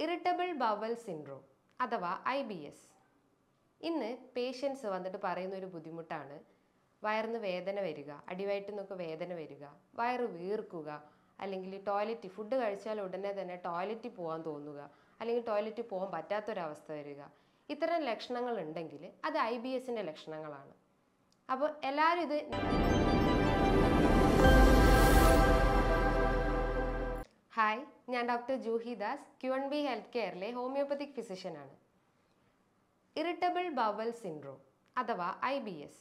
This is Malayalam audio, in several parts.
ഇറിറ്റബിൾ ബവൽ സിൻഡ്രോം അഥവാ IBS. ഇന്ന് പേഷ്യൻസ് വന്നിട്ട് പറയുന്ന ഒരു ബുദ്ധിമുട്ടാണ് വയറിന് വേദന വരിക, അടിവയറ്റിൽ നിന്നൊക്കെ വേദന വരിക, വയറ് വീർക്കുക, അല്ലെങ്കിൽ ഫുഡ് കഴിച്ചാൽ ഉടനെ തന്നെ ടോയ്ലറ്റിൽ പോകാൻ തോന്നുക, അല്ലെങ്കിൽ ടോയ്ലറ്റിൽ പോകാൻ പറ്റാത്തൊരവസ്ഥ വരിക. ഇത്തരം ലക്ഷണങ്ങൾ ഉണ്ടെങ്കിൽ അത് IBSൻ്റെ ലക്ഷണങ്ങളാണ്. അപ്പോൾ എല്ലാവരും ഇത് ഹായ്, ഞാൻ doctor Juhi Das, Q&B health കെയറിലെ ഹോമിയോപ്പത്തിക് ഫിസിഷ്യനാണ്. ഇറിറ്റബിൾ ബവൽ സിൻഡ്രോം അഥവാ IBS.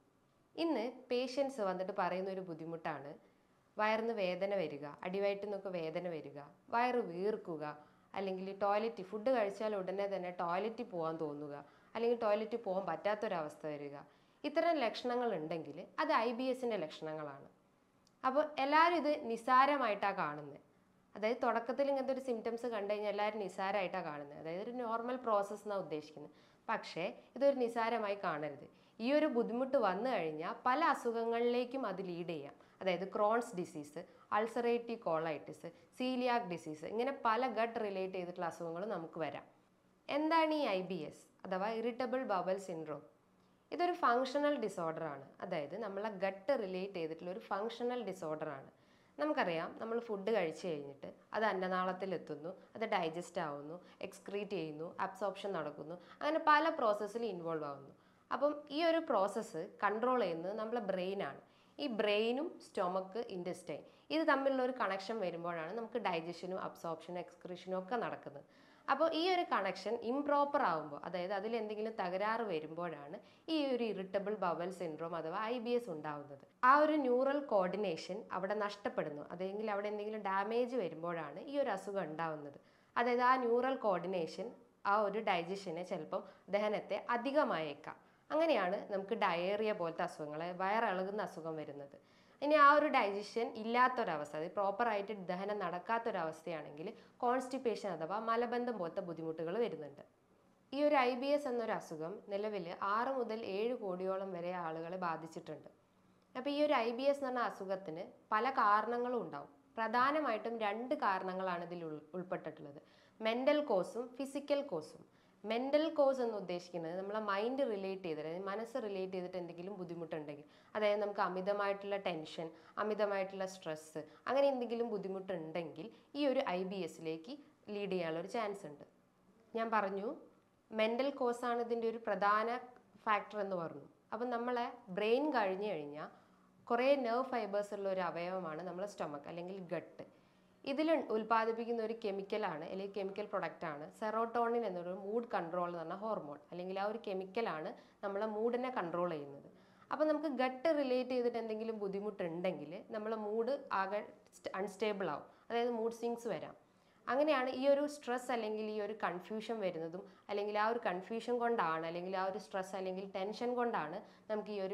ഇന്ന് പേഷ്യൻസ് വന്നിട്ട് പറയുന്ന ഒരു ബുദ്ധിമുട്ടാണ് വയറിന് വേദന വരിക, അടിവയറ്റിൽ നിന്നൊക്കെ വേദന വരിക, വയറ് വീർക്കുക, അല്ലെങ്കിൽ ഫുഡ് കഴിച്ചാൽ ഉടനെ തന്നെ ടോയ്ലറ്റിൽ പോകാൻ തോന്നുക, അല്ലെങ്കിൽ ടോയ്ലറ്റിൽ പോകാൻ പറ്റാത്തൊരവസ്ഥ വരിക. ഇത്തരം ലക്ഷണങ്ങൾ ഉണ്ടെങ്കിൽ അത് IBSൻ്റെ ലക്ഷണങ്ങളാണ്. അപ്പോൾ എല്ലാവരും ഇത് നിസ്സാരമായിട്ടാണ് കാണുന്നത്. അതായത് തുടക്കത്തിൽ ഇങ്ങനത്തെ ഒരു സിംറ്റംസ് കണ്ടു കഴിഞ്ഞാൽ എല്ലാവരും നിസ്സാരമായിട്ടാണ് കാണുന്നത്. അതായത് ഒരു നോർമൽ പ്രോസസ്സ് എന്നാണ് ഉദ്ദേശിക്കുന്നത്. പക്ഷേ ഇതൊരു നിസ്സാരമായി കാണരുത്. ഈ ഒരു ബുദ്ധിമുട്ട് വന്നു കഴിഞ്ഞാൽ പല അസുഖങ്ങളിലേക്കും അത് ലീഡ് ചെയ്യാം. അതായത് Crohn's disease, ulcerative colitis, celiac disease, ഇങ്ങനെ പല ഗട്ട് റിലേറ്റ് ചെയ്തിട്ടുള്ള അസുഖങ്ങൾ നമുക്ക് വരാം. എന്താണ് ഈ IBS അഥവാ ഇറിറ്റബിൾ ബവൽ സിൻഡ്രോം? ഇതൊരു ഫങ്ഷണൽ ഡിസോർഡറാണ്. അതായത് നമ്മളെ ഗട്ട് റിലേറ്റ് ചെയ്തിട്ടുള്ള ഒരു ഫങ്ഷണൽ ഡിസോർഡറാണ്. നമുക്കറിയാം, നമ്മൾ ഫുഡ് കഴിച്ചു കഴിഞ്ഞിട്ട് അത് അന്നനാളത്തിലെത്തുന്നു, അത് ഡൈജസ്റ്റ് ആവുന്നു, എക്സ്ക്രീറ്റ് ചെയ്യുന്നു, അബ്സോർപ്ഷൻ നടക്കുന്നു, അങ്ങനെ പല പ്രോസസ്സിൽ ഇൻവോൾവ് ആവുന്നു. അപ്പം ഈ ഒരു പ്രോസസ്സ് കൺട്രോൾ ചെയ്യുന്നത് നമ്മളെ ബ്രെയിനാണ്. ഈ ബ്രെയിനും സ്റ്റൊമക്ക്, ഇൻറ്റസ്റ്റൈൻ ഇത് തമ്മിലുള്ള ഒരു കണക്ഷൻ വരുമ്പോഴാണ് നമുക്ക് ഡൈജഷനും അബ്സോർപ്ഷനും എക്സ്ക്രീഷനും ഒക്കെ നടക്കുന്നത്. അപ്പോൾ ഈ ഒരു കണക്ഷൻ ഇംപ്രോപ്പർ ആകുമ്പോൾ, അതായത് അതിലെന്തെങ്കിലും തകരാറ് വരുമ്പോഴാണ് ഈ ഒരു ഇറിറ്റബിൾ ബവൽ സിൻഡ്രോം അഥവാ IBS ഉണ്ടാവുന്നത്. ആ ഒരു ന്യൂറൽ കോർഡിനേഷൻ അവിടെ നഷ്ടപ്പെടുന്നു, അല്ലെങ്കിൽ അവിടെ എന്തെങ്കിലും ഡാമേജ് വരുമ്പോഴാണ് ഈ ഒരു അസുഖം ഉണ്ടാവുന്നത്. അതായത് ആ ന്യൂറൽ കോർഡിനേഷൻ ആ ഒരു ഡൈജഷനെ ചിലപ്പം ദഹനത്തെ അധികമായേക്കാം. അങ്ങനെയാണ് നമുക്ക് ഡയേറിയ പോലത്തെ അസുഖങ്ങൾ, വയറിളകുന്ന അസുഖം വരുന്നത്. ഇനി ആ ഒരു ഡൈജഷൻ ഇല്ലാത്തൊരവസ്ഥ, അതായത് പ്രോപ്പറായിട്ട് ദഹനം നടക്കാത്തൊരവസ്ഥയാണെങ്കിൽ കോൺസ്റ്റിപ്പേഷൻ അഥവാ മലബന്ധം പോലത്തെ ബുദ്ധിമുട്ടുകൾ വരുന്നുണ്ട്. ഈ ഒരു IBS എന്നൊരു അസുഖം നിലവിൽ 6 മുതൽ 7 കോടിയോളം വരെ ആളുകളെ ബാധിച്ചിട്ടുണ്ട്. അപ്പോൾ ഈ ഒരു IBS എന്ന് പറഞ്ഞ അസുഖത്തിന് പല കാരണങ്ങളും ഉണ്ടാവും. പ്രധാനമായിട്ടും 2 കാരണങ്ങളാണ് ഇതിൽ ഉൾപ്പെട്ടിട്ടുള്ളത്: മെൻ്റൽ കോസും ഫിസിക്കൽ കോസും. മെൻ്റൽ കോസ് എന്ന് ഉദ്ദേശിക്കുന്നത് നമ്മളെ മൈൻഡ് റിലേറ്റ് ചെയ്തിട്ട്, അതായത് മനസ്സ് റിലേറ്റ് ചെയ്തിട്ട് എന്തെങ്കിലും ബുദ്ധിമുട്ടുണ്ടെങ്കിൽ, അതായത് നമുക്ക് അമിതമായിട്ടുള്ള ടെൻഷൻ, അമിതമായിട്ടുള്ള സ്ട്രെസ്സ്, അങ്ങനെ എന്തെങ്കിലും ബുദ്ധിമുട്ടുണ്ടെങ്കിൽ ഈ ഒരു IBSലേക്ക് ലീഡ് ചെയ്യാനുള്ള ഒരു ചാൻസ് ഉണ്ട്. ഞാൻ പറഞ്ഞു മെൻ്റൽ കോസാണ് ഇതിൻ്റെ ഒരു പ്രധാന ഫാക്ടർ എന്ന് പറഞ്ഞു. അപ്പം നമ്മളെ ബ്രെയിൻ കഴിഞ്ഞു കഴിഞ്ഞാൽ കുറേ നെർവ് ഫൈബേഴ്സ് ഉള്ള ഒരു അവയവമാണ് നമ്മളെ സ്റ്റൊമക്ക് അല്ലെങ്കിൽ ഗട്ട്. ഇതിൽ ഉൽപ്പാദിപ്പിക്കുന്ന ഒരു കെമിക്കലാണ്, അല്ലെങ്കിൽ കെമിക്കൽ പ്രൊഡക്റ്റാണ് സെറോട്ടോണിൻ എന്നൊരു മൂഡ് കൺട്രോൾ എന്ന് പറഞ്ഞ ഹോർമോൺ. അല്ലെങ്കിൽ ആ ഒരു കെമിക്കലാണ് നമ്മളെ മൂഡിനെ കൺട്രോൾ ചെയ്യുന്നത്. അപ്പോൾ നമുക്ക് ഗട്ട് റിലേറ്റ് ചെയ്തിട്ട് എന്തെങ്കിലും ബുദ്ധിമുട്ടുണ്ടെങ്കിൽ നമ്മളെ മൂഡ് ആകെ അൺസ്റ്റേബിൾ ആവും, അതായത് മൂഡ് സ്വിങ്സ് വരാം. അങ്ങനെയാണ് ഈ ഒരു സ്ട്രെസ് അല്ലെങ്കിൽ ഈ ഒരു കൺഫ്യൂഷൻ വരുന്നതും, അല്ലെങ്കിൽ ആ ഒരു കൺഫ്യൂഷൻ കൊണ്ടാണ്, അല്ലെങ്കിൽ ആ ഒരു സ്ട്രെസ് അല്ലെങ്കിൽ ടെൻഷൻ കൊണ്ടാണ് നമുക്ക് ഈ ഒരു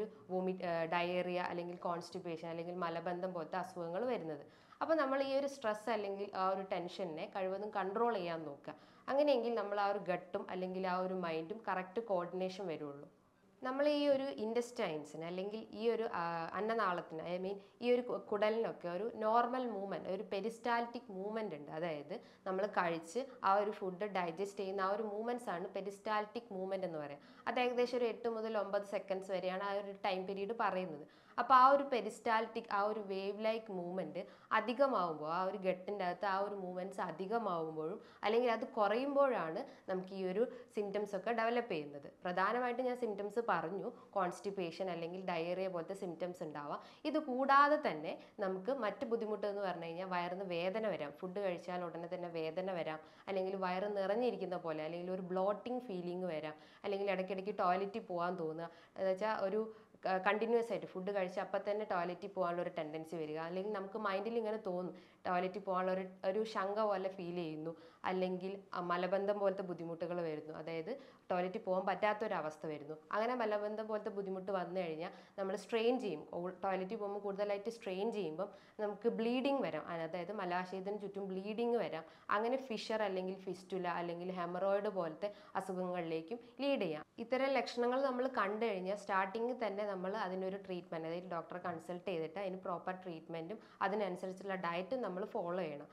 ഡയേറിയ അല്ലെങ്കിൽ കോൺസ്റ്റിപ്പേഷൻ അല്ലെങ്കിൽ മലബന്ധം പോലത്തെ അസുഖങ്ങൾ വരുന്നത്. അപ്പോൾ നമ്മൾ ഈ ഒരു സ്ട്രെസ് അല്ലെങ്കിൽ ആ ഒരു ടെൻഷനെ കഴിവതും കൺട്രോൾ ചെയ്യാൻ നോക്കുക. അങ്ങനെയെങ്കിൽ നമ്മൾ ആ ഒരു ഗട്ടും അല്ലെങ്കിൽ ആ ഒരു മൈൻഡും കറക്റ്റ് കോർഡിനേഷൻ വരുള്ളൂ. നമ്മൾ ഈ ഒരു ഇൻറ്റസ്റ്റൈൻസിന് അല്ലെങ്കിൽ ഈ ഒരു അന്നനാളത്തിന്, ഈ ഒരു കുടലിനൊക്കെ ഒരു നോർമൽ മൂവ്മെൻറ്റ്, ഒരു പെരിസ്റ്റാൽറ്റിക് മൂവ്മെൻ്റ് ഉണ്ട്. അതായത് നമ്മൾ കഴിച്ച് ആ ഒരു ഫുഡ് ഡൈജസ്റ്റ് ചെയ്യുന്ന ആ ഒരു മൂവ്മെൻറ്റ്സ് ആണ് പെരിസ്റ്റാൽറ്റിക് മൂവ്മെൻറ്റ് എന്ന് പറയുക. അത് ഏകദേശം ഒരു 8 മുതൽ 9 സെക്കൻഡ്സ് വരെയാണ് ആ ഒരു ടൈം പീരീഡ് പറയുന്നത്. അപ്പോൾ ആ ഒരു പെരിസ്റ്റാൽറ്റിക്, ആ ഒരു വേവ് ലൈക്ക് മൂവ്മെൻറ്റ് അധികമാവുമ്പോൾ, ആ ഒരു ഗട്ടിൻ്റെ അകത്ത് ആ ഒരു മൂവ്മെൻറ്റ്സ് അധികമാവുമ്പോഴും അല്ലെങ്കിൽ അത് കുറയുമ്പോഴാണ് നമുക്ക് ഈ ഒരു സിംറ്റംസ് ഒക്കെ ഡെവലപ്പ് ചെയ്യുന്നത്. പ്രധാനമായിട്ടും ഞാൻ സിംറ്റംസ് പറഞ്ഞു, കോൺസ്റ്റിപ്പേഷൻ അല്ലെങ്കിൽ ഡയേറിയ പോലത്തെ സിംറ്റംസ് ഉണ്ടാവാം. ഇത് കൂടാതെ തന്നെ നമുക്ക് മറ്റ് ബുദ്ധിമുട്ട് എന്ന് പറഞ്ഞു കഴിഞ്ഞാൽ വയറിന് വേദന വരാം, ഫുഡ് കഴിച്ചാൽ ഉടനെ തന്നെ വേദന വരാം, അല്ലെങ്കിൽ വയറ് നിറഞ്ഞിരിക്കുന്ന പോലെ, അല്ലെങ്കിൽ ഒരു ബ്ലോട്ടിംഗ് ഫീലിംഗ് വരാം, അല്ലെങ്കിൽ ഇടയ്ക്കിടയ്ക്ക് ടോയ്ലറ്റിൽ പോകാൻ തോന്നുക, എന്ന് വെച്ചാൽ ഒരു കണ്ടിന്യൂസ് ആയിട്ട് ഫുഡ് കഴിച്ച് അപ്പം തന്നെ ടോയ്ലറ്റിൽ പോകാനുള്ള ഒരു ടെൻഡൻസി വരിക, അല്ലെങ്കിൽ നമുക്ക് മൈൻഡിൽ ഇങ്ങനെ തോന്നും ടോയ്ലറ്റിൽ പോകാനുള്ള ഒരു ശങ്ക പോലെ ഫീൽ ചെയ്യുന്നു, അല്ലെങ്കിൽ മലബന്ധം പോലത്തെ ബുദ്ധിമുട്ടുകൾ വരുന്നു, അതായത് ടോയ്ലറ്റിൽ പോകാൻ പറ്റാത്തൊരവസ്ഥ വരുന്നു. അങ്ങനെ മലബന്ധം പോലത്തെ ബുദ്ധിമുട്ട് വന്നു കഴിഞ്ഞാൽ നമ്മൾ സ്ട്രെയിൻ ചെയ്യും, ടോയ്ലറ്റിൽ പോകുമ്പോൾ കൂടുതലായിട്ട് സ്ട്രെയിൻ ചെയ്യുമ്പം നമുക്ക് ബ്ലീഡിങ് വരാം, അതായത് മലാശയത്തിന് ചുറ്റും ബ്ലീഡിങ് വരാം. അങ്ങനെ ഫിഷർ അല്ലെങ്കിൽ ഫിസ്റ്റുല അല്ലെങ്കിൽ ഹെമറോയിഡ് പോലത്തെ അസുഖങ്ങളിലേക്കും ലീഡ് ചെയ്യാം. ഇത്തരം ലക്ഷണങ്ങൾ നമ്മൾ കണ്ടു കഴിഞ്ഞാൽ സ്റ്റാർട്ടിങ്ങിൽ തന്നെ നമ്മൾ അതിനൊരു ട്രീറ്റ്മെൻറ്റ്, അതായത് ഡോക്ടറെ കൺസൾട്ട് ചെയ്തിട്ട് അതിന് പ്രോപ്പർ ട്രീറ്റ്മെൻറ്റും അതിനനുസരിച്ചുള്ള ഡയറ്റും നമ്മൾ ഫോളോ ചെയ്യണം.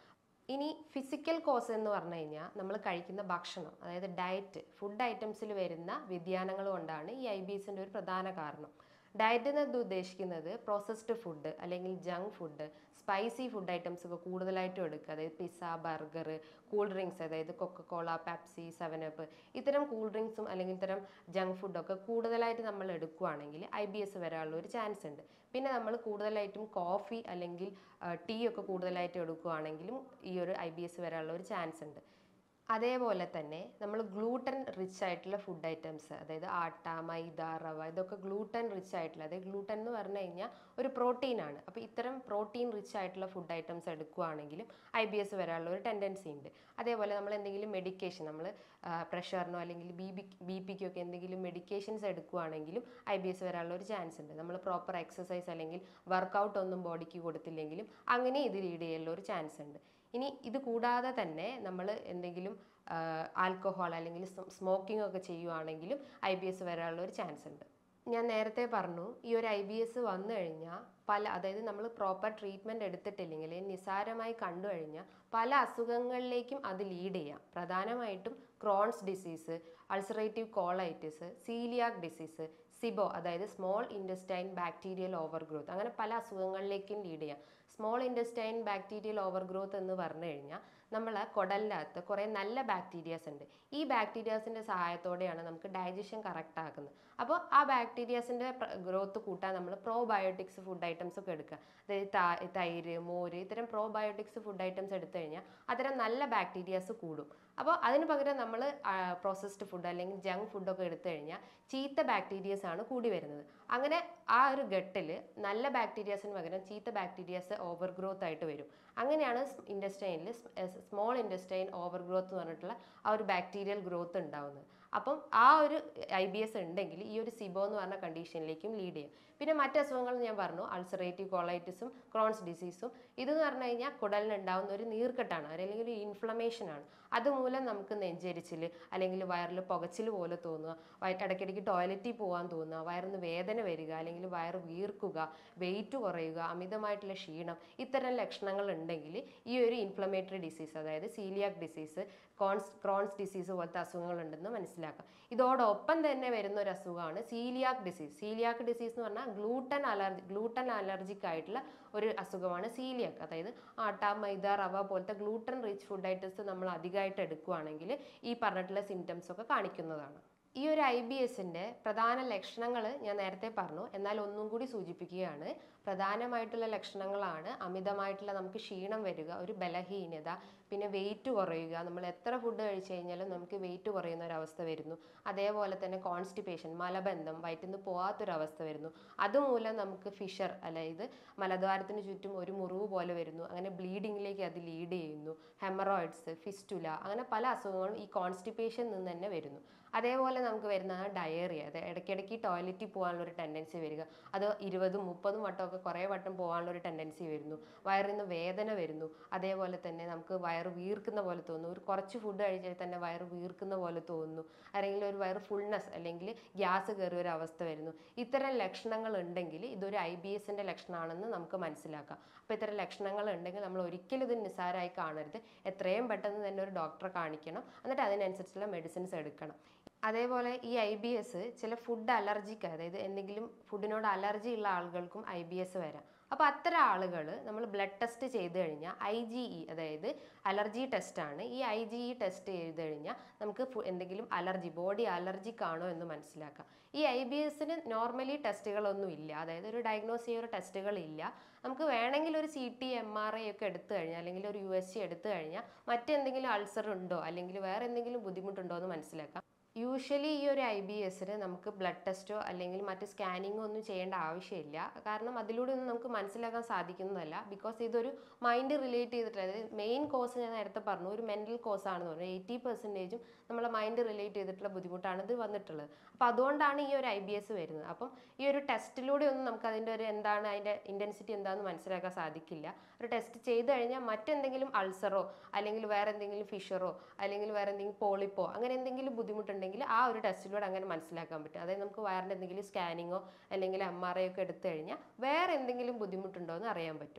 ഇനി ഫിസിക്കൽ കോസ് എന്ന് പറഞ്ഞു കഴിഞ്ഞാൽ നമ്മൾ കഴിക്കുന്ന ഭക്ഷണം, അതായത് ഡയറ്റ്, ഫുഡ് ഐറ്റംസിൽ വരുന്ന വ്യതിയാനങ്ങൾ കൊണ്ടാണ് ഈ IBSൻ്റെ ഒരു പ്രധാന കാരണം. ഡയറ്റ് എന്ന് ഉദ്ദേശിക്കുന്നത് പ്രോസസ്ഡ് ഫുഡ് അല്ലെങ്കിൽ junk food, spicy food items ഒക്കെ കൂടുതലായിട്ടും എടുക്കുക. അതായത് പിസ്സ, ബർഗർ, കൂൾ ഡ്രിങ്ക്സ്, അതായത് കൊക്കക്കോള, പെപ്സി, 7up, ഇത്തരം കൂൾ ഡ്രിങ്ക്സും അല്ലെങ്കിൽ ഇത്തരം ജങ്ക് ഫുഡൊക്കെ കൂടുതലായിട്ട് നമ്മൾ എടുക്കുകയാണെങ്കിൽ IBS വരാനുള്ള ഒരു ചാൻസ് ഉണ്ട്. പിന്നെ നമ്മൾ കൂടുതലായിട്ടും കോഫി അല്ലെങ്കിൽ ടീ ഒക്കെ കൂടുതലായിട്ട് എടുക്കുകയാണെങ്കിലും ഈ ഒരു IBS വരാനുള്ള ഒരു ചാൻസ് ഉണ്ട്. അതേപോലെ തന്നെ നമ്മൾ ഗ്ലൂട്ടൻ റിച്ച് ആയിട്ടുള്ള ഫുഡ് ഐറ്റംസ്, അതായത് ആട്ട, മൈദ, റവ, ഇതൊക്കെ ഗ്ലൂട്ടൻ റിച്ച് ആയിട്ടുള്ള, അതായത് ഗ്ലൂട്ടൻ എന്ന് പറഞ്ഞു കഴിഞ്ഞാൽ ഒരു പ്രോട്ടീനാണ്. അപ്പോൾ ഇത്തരം പ്രോട്ടീൻ റിച്ച് ആയിട്ടുള്ള ഫുഡ് ഐറ്റംസ് എടുക്കുകയാണെങ്കിലും IBS വരാനുള്ള ഒരു ടെൻഡൻസി ഉണ്ട്. അതേപോലെ നമ്മൾ എന്തെങ്കിലും മെഡിക്കേഷൻ, നമ്മൾ പ്രഷറിനോ അല്ലെങ്കിൽ BP-ക്കോ ഒക്കെ എന്തെങ്കിലും മെഡിക്കേഷൻസ് എടുക്കുകയാണെങ്കിലും IBS വരാനുള്ള ഒരു ചാൻസ് ഉണ്ട്. നമ്മൾ പ്രോപ്പർ എക്സസൈസ് അല്ലെങ്കിൽ വർക്കൗട്ട് ഒന്നും ബോഡിക്ക് കൊടുത്തില്ലെങ്കിലും അങ്ങനെ ഇത് ലീഡ് ചെയ്യാനുള്ള ഒരു ചാൻസ് ഉണ്ട്. ഇനി ഇത് കൂടാതെ തന്നെ നമ്മൾ എന്തെങ്കിലും ആൽക്കഹോൾ അല്ലെങ്കിൽ സ്മോക്കിംഗ് ഒക്കെ ചെയ്യുവാണെങ്കിലും IBS വരാനുള്ള ഒരു ചാൻസ് ഉണ്ട്. ഞാൻ നേരത്തെ പറഞ്ഞു, ഈ ഒരു IBS വന്നു കഴിഞ്ഞാൽ അതായത് നമ്മൾ പ്രോപ്പർ ട്രീറ്റ്മെൻറ്റ് എടുത്തിട്ടില്ലെങ്കിൽ, നിസ്സാരമായി കണ്ടു കഴിഞ്ഞാൽ പല അസുഖങ്ങളിലേക്കും അത് ലീഡ് ചെയ്യാം. പ്രധാനമായിട്ടും Crohn's disease, ulcerative colitis, celiac disease, SIBO അതായത് സ്മോൾ ഇൻറ്റസ്റ്റൈൻ ബാക്ടീരിയൽ ഓവർഗ്രോത്ത്, അങ്ങനെ പല അസുഖങ്ങളിലേക്കും ലീഡ് ചെയ്യാം. സ്മോൾ ഇൻറ്റസ്റ്റൈൻ ബാക്ടീരിയൽ ഓവർഗ്രോത്ത് എന്ന് പറഞ്ഞു കഴിഞ്ഞാൽ നമ്മളെ കുടലിൻ്റെ അകത്ത് കുറേ നല്ല ബാക്ടീരിയാസ് ഉണ്ട്. ഈ ബാക്ടീരിയാസിൻ്റെ സഹായത്തോടെയാണ് നമുക്ക് ഡൈജഷൻ കറക്റ്റ് ആക്കുന്നത്. അപ്പോൾ ആ ബാക്ടീരിയാസിൻ്റെ ഗ്രോത്ത് കൂട്ടാൻ നമ്മൾ പ്രോബയോട്ടിക്സ് ഫുഡ് ഐറ്റംസ് ഒക്കെ എടുക്കുക. അതായത് തൈര്, മോര്, ഇത്തരം പ്രോബയോട്ടിക്സ് ഫുഡ് ഐറ്റംസ് എടുത്തു കഴിഞ്ഞാൽ അത്തരം നല്ല ബാക്ടീരിയാസ് കൂടും. അപ്പോൾ അതിന് പകരം നമ്മൾ പ്രോസസ്ഡ് ഫുഡ് അല്ലെങ്കിൽ ജങ്ക് ഫുഡൊക്കെ എടുത്തു കഴിഞ്ഞാൽ ചീത്ത ബാക്ടീരിയസ് ആണ് കൂടി വരുന്നത്. അങ്ങനെ ആ ഒരു ഘട്ടിൽ നല്ല ബാക്ടീരിയാസിന് പകരം ചീത്ത ബാക്ടീരിയാസ് ഓവർ ഗ്രോത്ത് ആയിട്ട് വരും. അങ്ങനെയാണ് ഇൻറ്റസ്റ്റൈനിൽ സ്മോൾ ഇൻറ്റസ്റ്റൈൻ ഓവർ ഗ്രോത്ത് എന്ന് പറഞ്ഞിട്ടുള്ള ആ ഒരു ബാക്ടീരിയൽ ഗ്രോത്ത് ഉണ്ടാവുന്നത്. അപ്പം ആ ഒരു IBS ഉണ്ടെങ്കിൽ ഈ ഒരു സിബോ എന്ന് പറഞ്ഞ കണ്ടീഷനിലേക്കും ലീഡ് ചെയ്യും. പിന്നെ മറ്റ് അസുഖങ്ങൾ ഞാൻ പറഞ്ഞു, അൾസറേറ്റീവ് കോളൈറ്റിസും ക്രോൺസ് ഡിസീസും. ഇതെന്ന് പറഞ്ഞു കഴിഞ്ഞാൽ കുടലിനുണ്ടാവുന്ന ഒരു നീർക്കെട്ടാണ് അല്ലെങ്കിൽ ഒരു ഇൻഫ്ലമേഷനാണ്. അതുമൂലം നമുക്ക് നെഞ്ചരിച്ചിൽ അല്ലെങ്കിൽ വയറിൽ പുകച്ചിൽ പോലെ തോന്നുക, ഇടയ്ക്കിടയ്ക്ക് ടോയ്ലറ്റിൽ പോകാൻ തോന്നുക, വയറിന് വേദന വരിക അല്ലെങ്കിൽ വയറ് വീർക്കുക, വെയിറ്റ് കുറയുക, അമിതമായിട്ടുള്ള ക്ഷീണം, ഇത്തരം ലക്ഷണങ്ങൾ ഉണ്ടെങ്കിൽ ഈ ഒരു ഇൻഫ്ലമേറ്ററി ഡിസീസ്, അതായത് സീലിയാക് ഡിസീസ്, ക്രോൺസ് ഡിസീസ് പോലത്തെ അസുഖങ്ങളുണ്ടെന്ന് മനസ്സിലാക്കാം. ഇതോടൊപ്പം തന്നെ വരുന്ന ഒരു അസുഖമാണ് സീലിയാക് ഡിസീസ്. സീലിയാക് ഡിസീസ് എന്ന് പറഞ്ഞാൽ ഗ്ലൂട്ടൻ അലർജിക് ആയിട്ടുള്ള ഒരു അസുഖമാണ് സീലിയാക്. അതായത് ആട്ട, മൈദ, റവ പോലത്തെ ഗ്ലൂട്ടൻ റിച്ച് ഫുഡ് ഐറ്റംസ് നമ്മൾ അധികമായിട്ട് എടുക്കുകയാണെങ്കിൽ ഈ പറഞ്ഞിട്ടുള്ള സിംറ്റംസ് ഒക്കെ കാണിക്കുന്നതാണ്. ഈ ഒരു IBSൻ്റെ പ്രധാന ലക്ഷണങ്ങൾ ഞാൻ നേരത്തെ പറഞ്ഞു, എന്നാൽ ഒന്നും കൂടി സൂചിപ്പിക്കുകയാണ്. പ്രധാനമായിട്ടുള്ള ലക്ഷണങ്ങളാണ് അമിതമായിട്ടുള്ള നമുക്ക് ക്ഷീണം വരിക, ഒരു ബലഹീനത, പിന്നെ വെയിറ്റ് കുറയുക. നമ്മൾ എത്ര ഫുഡ് കഴിച്ചു കഴിഞ്ഞാലും നമുക്ക് വെയിറ്റ് കുറയുന്ന ഒരവസ്ഥ വരുന്നു. അതേപോലെ തന്നെ കോൺസ്റ്റിപ്പേഷൻ, മലബന്ധം, വയറ്റിൽ നിന്ന് പോകാത്തൊരവസ്ഥ വരുന്നു. അതുമൂലം നമുക്ക് ഫിഷർ, അതായത് മലദ്വാരത്തിന് ചുറ്റും ഒരു മുറിവ് പോലെ വരുന്നു. അങ്ങനെ ബ്ലീഡിങ്ങിലേക്ക് അത് ലീഡ് ചെയ്യുന്നു. ഹെമറോയിഡ്സ്, ഫിസ്റ്റുല, അങ്ങനെ പല അസുഖങ്ങളും ഈ കോൺസ്റ്റിപ്പേഷൻ നിന്ന് തന്നെ വരുന്നു. അതേപോലെ നമുക്ക് വരുന്നതാണ് ഡയേറിയ. അത് ഇടയ്ക്കിടയ്ക്ക് ടോയ്ലറ്റിൽ പോകാനുള്ള ഒരു ടെൻഡൻസി വരിക. അത് 20-30 വട്ടമൊക്കെ കുറേ വട്ടം പോകാനുള്ള ഒരു ടെൻഡൻസി വരുന്നു. വയറിൽ നിന്ന് വേദന വരുന്നു. അതേപോലെ തന്നെ നമുക്ക് വയറ് വീർക്കുന്ന പോലെ തോന്നുന്നു. ഒരു കുറച്ച് ഫുഡ് കഴിച്ചാൽ തന്നെ വയറ് വീർക്കുന്ന പോലെ തോന്നുന്നു. അല്ലെങ്കിൽ ഒരു വയറ് ഫുൾനെസ് അല്ലെങ്കിൽ ഗ്യാസ് കയറിയ ഒരു അവസ്ഥ വരുന്നു. ഇത്തരം ലക്ഷണങ്ങൾ ഉണ്ടെങ്കിൽ ഇതൊരു IBSൻ്റെ ലക്ഷണമാണെന്ന് നമുക്ക് മനസ്സിലാക്കാം. അപ്പോൾ ഇത്തരം ലക്ഷണങ്ങൾ ഉണ്ടെങ്കിൽ നമ്മൾ ഒരിക്കലും ഇത് നിസ്സാരമായി കാണരുത്. എത്രയും പെട്ടെന്ന് തന്നെ ഒരു ഡോക്ടറെ കാണിക്കണം. എന്നിട്ട് അതിനനുസരിച്ചുള്ള മെഡിസിൻസ് എടുക്കണം. അതേപോലെ ഈ IBS ചില ഫുഡ് അലർജിക്ക്, അതായത് എന്തെങ്കിലും ഫുഡിനോട് അലർജി ഉള്ള ആളുകൾക്കും IBS വരാം. അപ്പോൾ അത്തരം ആളുകൾ നമ്മൾ ബ്ലഡ് ടെസ്റ്റ് ചെയ്ത് കഴിഞ്ഞാൽ IgE, അതായത് അലർജി ടെസ്റ്റാണ്. ഈ IgE ടെസ്റ്റ് ചെയ്ത് കഴിഞ്ഞാൽ നമുക്ക് എന്തെങ്കിലും ബോഡി അലർജിക് ആണോ എന്ന് മനസ്സിലാക്കാം. ഈ IBSന് നോർമലി ടെസ്റ്റുകളൊന്നും ഇല്ല, അതായത് ഒരു ഡയഗ്നോസ് ചെയ്യുന്ന ടെസ്റ്റുകളില്ല. നമുക്ക് വേണമെങ്കിൽ ഒരു CT, MRI ഒക്കെ എടുത്തു കഴിഞ്ഞാൽ അല്ലെങ്കിൽ ഒരു USG എടുത്തു കഴിഞ്ഞാൽ മറ്റെന്തെങ്കിലും അൾസർ ഉണ്ടോ അല്ലെങ്കിൽ വേറെ എന്തെങ്കിലും ബുദ്ധിമുട്ടുണ്ടോ എന്ന് മനസ്സിലാക്കാം. യൂഷ്വലി ഈ ഒരു IBSന് നമുക്ക് ബ്ലഡ് ടെസ്റ്റോ അല്ലെങ്കിൽ മറ്റ് സ്കാനിങ്ങോ ഒന്നും ചെയ്യേണ്ട ആവശ്യമില്ല. കാരണം അതിലൂടെ ഒന്നും നമുക്ക് മനസ്സിലാക്കാൻ സാധിക്കുന്നതല്ല. ബിക്കോസ് ഇതൊരു മൈൻഡ് റിലേറ്റ് ചെയ്തിട്ടുള്ള, അതായത് മെയിൻ കോസ് ഞാൻ നേരത്തെ പറഞ്ഞു ഒരു മെൻ്റൽ കോസ് ആണെന്ന് പറഞ്ഞു. 80% നമ്മളെ മൈൻഡ് റിലേറ്റ് ചെയ്തിട്ടുള്ള ബുദ്ധിമുട്ടാണ് ഇത് വന്നിട്ടുള്ളത്. അപ്പോൾ അതുകൊണ്ടാണ് ഈ ഒരു IBS വരുന്നത്. അപ്പം ഈ ഒരു ടെസ്റ്റിലൂടെ ഒന്നും നമുക്ക് അതിൻ്റെ ഒരു എന്താണ് അതിൻ്റെ ഇൻറ്റൻസിറ്റി എന്താണെന്ന് മനസ്സിലാക്കാൻ സാധിക്കില്ല. ഒരു ടെസ്റ്റ് ചെയ്ത് കഴിഞ്ഞാൽ മറ്റെന്തെങ്കിലും അൾസറോ അല്ലെങ്കിൽ വേറെ എന്തെങ്കിലും ഫിഷറോ അല്ലെങ്കിൽ വേറെ എന്തെങ്കിലും പോളിപ്പോ അങ്ങനെ എന്തെങ്കിലും ബുദ്ധിമുട്ടുണ്ടെങ്കിൽ ആ ഒരു ടെസ്റ്റിലൂടെ അങ്ങനെ മനസ്സിലാക്കാൻ പറ്റും. അതായത് നമുക്ക് വയറിൻ്റെ എന്തെങ്കിലും സ്കാനിങ്ങോ അല്ലെങ്കിൽ MRI ഒക്കെ എടുത്തു കഴിഞ്ഞാൽ വേറെ എന്തെങ്കിലും ബുദ്ധിമുട്ടുണ്ടോ എന്ന് അറിയാൻ പറ്റും.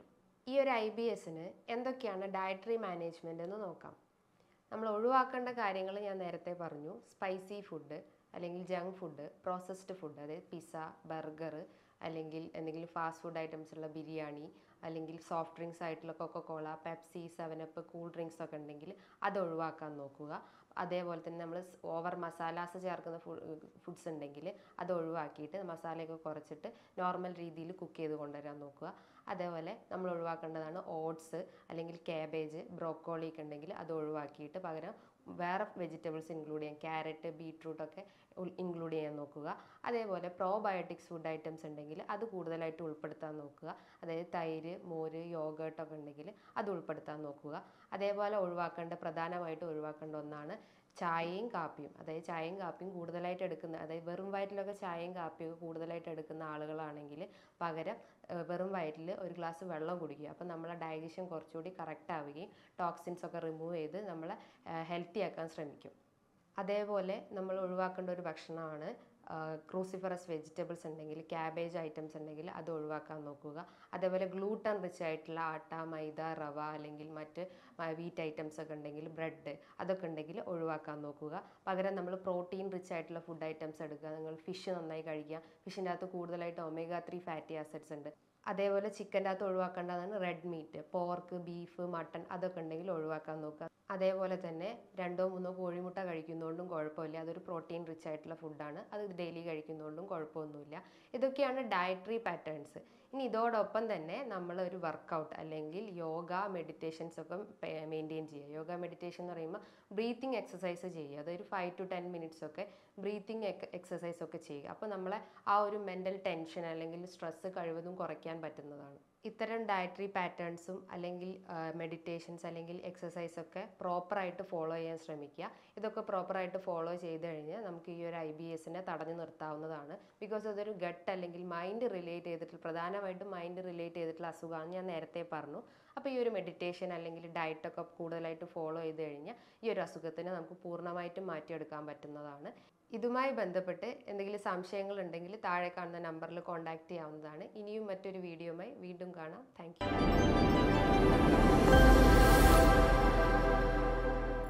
ഈ ഒരു IBSന് എന്തൊക്കെയാണ് ഡയറ്ററി മാനേജ്മെൻ്റ് എന്ന് നോക്കാം. നമ്മൾ ഒഴിവാക്കേണ്ട കാര്യങ്ങൾ ഞാൻ നേരത്തെ പറഞ്ഞു. സ്പൈസി ഫുഡ് അല്ലെങ്കിൽ ജങ്ക് ഫുഡ്, പ്രോസസ്ഡ് ഫുഡ്, അതായത് പിസ്സ, ബർഗർ, അല്ലെങ്കിൽ എന്തെങ്കിലും ഫാസ്റ്റ് ഫുഡ് ഐറ്റംസ് ഉള്ള ബിരിയാണി, അല്ലെങ്കിൽ സോഫ്റ്റ് ഡ്രിങ്ക്സ് ആയിട്ടുള്ള Coca Cola, Pepsi, 7up, cool drinks ഒക്കെ ഉണ്ടെങ്കിൽ അത് ഒഴിവാക്കാൻ നോക്കുക. അതേപോലെ തന്നെ നമ്മൾ ഓവർ മസാലാസ് ചേർക്കുന്ന ഫുഡ്സ് ഉണ്ടെങ്കിൽ അത് ഒഴിവാക്കിയിട്ട് മസാലയൊക്കെ കുറച്ചിട്ട് നോർമൽ രീതിയിൽ കുക്ക് ചെയ്ത് കൊണ്ടുവരാൻ നോക്കുക. അതേപോലെ നമ്മൾ ഒഴിവാക്കേണ്ടതാണ് ഓട്സ് അല്ലെങ്കിൽ കാബേജ്, ബ്രോക്കോളി ഒക്കെ ഉണ്ടെങ്കിൽ അത് ഒഴിവാക്കിയിട്ട് പകരം വേറെ വെജിറ്റബിൾസ് ഇൻക്ലൂഡ് ചെയ്യാം. ക്യാരറ്റ്, ബീട്രൂട്ടൊക്കെ ഇൻക്ലൂഡ് ചെയ്യാൻ നോക്കുക. അതേപോലെ പ്രോബയോട്ടിക്സ് ഫുഡ് ഐറ്റംസ് ഉണ്ടെങ്കിൽ അത് കൂടുതലായിട്ട് ഉൾപ്പെടുത്താൻ നോക്കുക. അതായത് തൈര്, മോര്, യോഗേർട്ടൊക്കെ ഉണ്ടെങ്കിൽ അത് ഉൾപ്പെടുത്താൻ നോക്കുക. അതേപോലെ പ്രധാനമായിട്ട് ഒഴിവാക്കേണ്ട ഒന്നാണ് ചായയും കാപ്പിയും. അതായത് ചായയും കാപ്പിയും കൂടുതലായിട്ട് എടുക്കുന്ന, അതായത് വെറും വയറ്റിലൊക്കെ ചായയും കാപ്പിയൊക്കെ കൂടുതലായിട്ട് എടുക്കുന്ന ആളുകളാണെങ്കിൽ പകരം വെറും വയറ്റിൽ ഒരു ഗ്ലാസ് വെള്ളം കുടിക്കുക. അപ്പം നമ്മളെ ഡൈജഷൻ കുറച്ചുകൂടി കറക്റ്റ് ആവുകയും ടോക്സിൻസ് ഒക്കെ റിമൂവ് ചെയ്ത് നമ്മളെ ഹെൽത്തി ആക്കാൻ ശ്രമിക്കും. അതേപോലെ നമ്മൾ ഒഴിവാക്കേണ്ട ഒരു ഭക്ഷണമാണ് ക്രൂസിഫറസ് വെജിറ്റബിൾസ് ഉണ്ടെങ്കിൽ, ക്യാബേജ് ഐറ്റംസ് ഉണ്ടെങ്കിൽ അത് ഒഴിവാക്കാൻ നോക്കുക. അതേപോലെ ഗ്ലൂട്ടൻ റിച്ച് ആയിട്ടുള്ള ആട്ട, മൈദ, റവ അല്ലെങ്കിൽ മറ്റ് വീറ്റ് ഐറ്റംസ് ഒക്കെ ഉണ്ടെങ്കിൽ, ബ്രെഡ് അതൊക്കെ ഉണ്ടെങ്കിൽ ഒഴിവാക്കാൻ നോക്കുക. പകരം നമ്മൾ പ്രോട്ടീൻ റിച്ച് ആയിട്ടുള്ള ഫുഡ് ഐറ്റംസ് എടുക്കുക. നിങ്ങൾ ഫിഷ് നന്നായി കഴിക്കുക. ഫിഷിൻ്റെ അകത്ത് കൂടുതലായിട്ട് omega-3 ഫാറ്റി ആസിഡ്സ് ഉണ്ട്. അതേപോലെ ചിക്കൻ്റെ അകത്ത് ഒഴിവാക്കേണ്ടതാണ് red meat, pork, beef, mutton അതൊക്കെ ഉണ്ടെങ്കിൽ ഒഴിവാക്കാൻ നോക്കുക. അതേപോലെ തന്നെ 2-3 കോഴിമുട്ട കഴിക്കുന്നതുകൊണ്ടും കുഴപ്പമില്ല. അതൊരു പ്രോട്ടീൻ റിച്ച് ആയിട്ടുള്ള ഫുഡാണ്. അത് ഡെയിലി കഴിക്കുന്നതുകൊണ്ടും കുഴപ്പമൊന്നുമില്ല. ഇതൊക്കെയാണ് ഡയറ്ററി പാറ്റേൺസ്. ഇനി ഇതോടൊപ്പം തന്നെ നമ്മൾ ഒരു വർക്കൗട്ട് അല്ലെങ്കിൽ യോഗ, മെഡിറ്റേഷൻസ് ഒക്കെ മെയിൻറ്റെയിൻ ചെയ്യുക. യോഗ, മെഡിറ്റേഷൻ എന്ന് പറയുമ്പോൾ ബ്രീത്തിങ് എക്സസൈസ് ചെയ്യുക. അതൊരു 5 to 10 minutes ഒക്കെ ബ്രീത്തിങ് എക്സസൈസ് ഒക്കെ ചെയ്യുക. അപ്പോൾ നമ്മളെ ആ ഒരു മെൻ്റൽ ടെൻഷൻ അല്ലെങ്കിൽ സ്ട്രെസ്സ് കഴിവതും കുറയ്ക്കാൻ പറ്റുന്നതാണ്. ഇത്തരം ഡയറ്ററി പാറ്റേൺസും അല്ലെങ്കിൽ മെഡിറ്റേഷൻസ് അല്ലെങ്കിൽ എക്സസൈസ് ഒക്കെ പ്രോപ്പറായിട്ട് ഫോളോ ചെയ്യാൻ ശ്രമിക്കുക. ഇതൊക്കെ പ്രോപ്പറായിട്ട് ഫോളോ ചെയ്ത് കഴിഞ്ഞാൽ നമുക്ക് ഈ ഒരു IBSനെ തടഞ്ഞു നിർത്താവുന്നതാണ്. ബിക്കോസ് അതൊരു ഗട്ട് അല്ലെങ്കിൽ മൈൻഡ് റിലേറ്റ് ചെയ്തിട്ടുള്ള, പ്രധാനമായിട്ടും മൈൻഡ് റിലേറ്റ് ചെയ്തിട്ടുള്ള അസുഖമാണ് ഞാൻ നേരത്തെ പറഞ്ഞു. അപ്പോൾ ഈ ഒരു മെഡിറ്റേഷൻ അല്ലെങ്കിൽ ഡയറ്റൊക്കെ കൂടുതലായിട്ട് ഫോളോ ചെയ്ത് കഴിഞ്ഞാൽ ഈ ഒരു അസുഖത്തിനെ നമുക്ക് പൂർണ്ണമായിട്ടും മാറ്റിയെടുക്കാൻ പറ്റുന്നതാണ്. ഇതുമായി ബന്ധപ്പെട്ട് എന്തെങ്കിലും സംശയങ്ങൾ ഉണ്ടെങ്കിൽ താഴെ കാണുന്ന നമ്പറിൽ കോൺടാക്റ്റ് ചെയ്യാവുന്നതാണ്. ഇനിയും മറ്റൊരു വീഡിയോയുമായി വീണ്ടും കാണാം. Thank U.